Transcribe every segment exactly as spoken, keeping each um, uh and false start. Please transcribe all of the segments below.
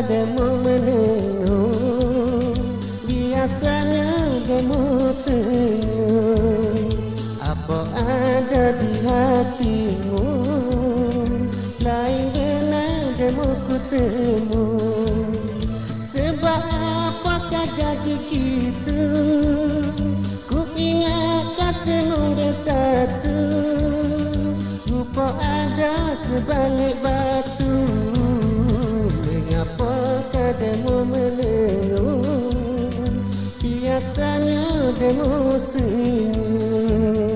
demo menengung, biasanya demo senyum. Apa ada di hatimu, lain dengan demo ku temu. Sebab apakah jadi gitu, ku ingat kasihmu bersatu. Rupa ada sebalik batu, mengapa demo menengung, biasanya demo senyum.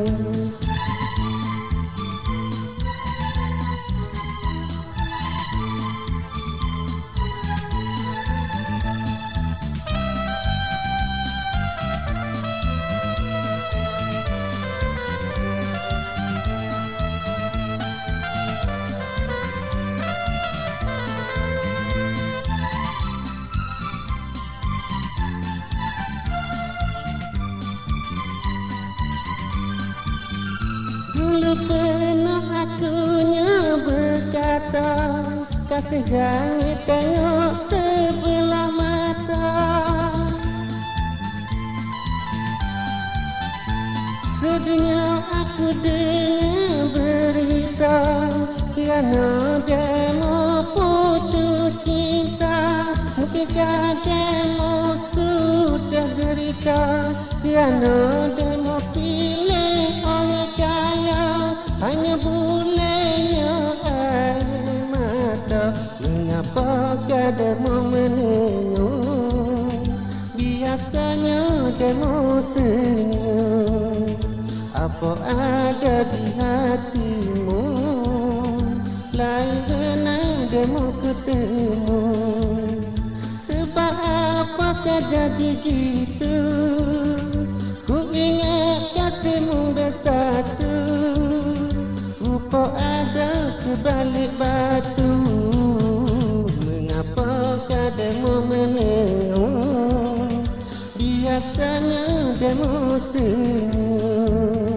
Dulu pernah akunya berkata, kasih jangan tengok sebelah mata. Sedihnya aku dengar berita, kerana demo putus cinta. Mungkinkah demo sudah derita, kerana demo pilih orang kaya. Hanya bolehnya air mata, mengapa demo menengung, biasanya demo senyum. Apa ada di hatimu, lain dengan demo ketemu. Sebab apakah jadi gitu, ku ingat kasihmu bersatu. Rupa ada sebalik batu, mengapa demo menengung, biasanya demo senyum.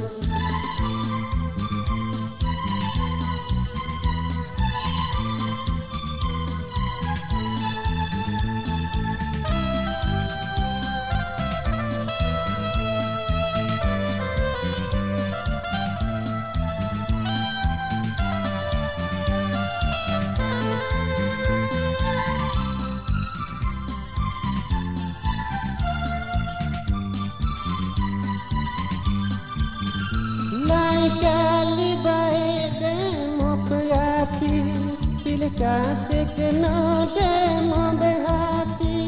Lain kali baik demo perhati, pilih kasih kena demo berhati.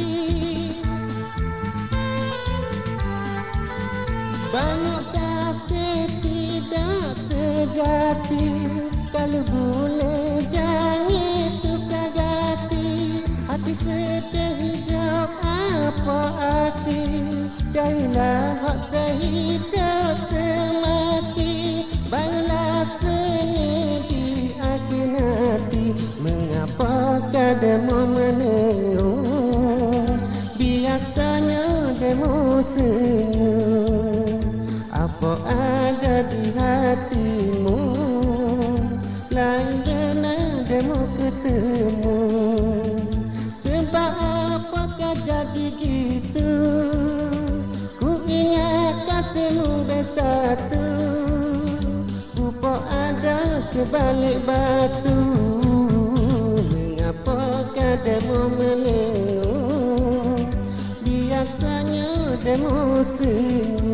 Banyak kasih tidak sejati, kalau boleh jangan tukar ganti. Hati sedih hidup apa arti, carilah hak sehidup semati. Barulah seni di akhir nanti, mengapa demo menengung, biasanya demo senyum. Apa ada di hatimu, lain dengan demo ketemu. Sebab apakah jadi gitu, ku ingat kasihmu bersatu. Rupa ada sebalik batu, mengapa demo menengung, biasanya demo senyum.